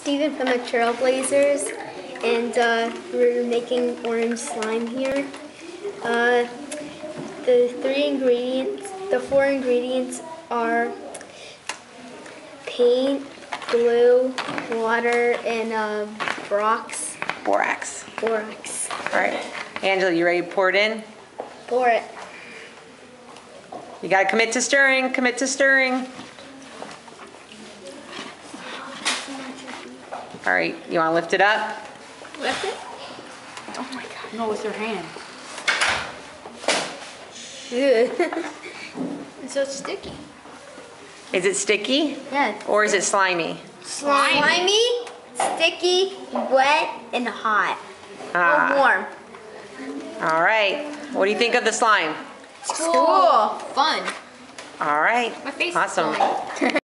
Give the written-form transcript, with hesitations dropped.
Steven from the Trailblazers, and we're making orange slime here. The four ingredients are paint, glue, water, and borax. Borax. Borax. All right. Angela, you ready to pour it in? Pour it. You got to commit to stirring. Commit to stirring. All right. You want to lift it up? Lift it? Oh my God. No, with your hand. It's so sticky. Is it sticky? Yeah. Or is it slimy? Slimy, sticky, wet, and hot. Ah. Or warm. All right. What do you think of the slime? Cool. Fun. All right. My face is Awesome. glowing.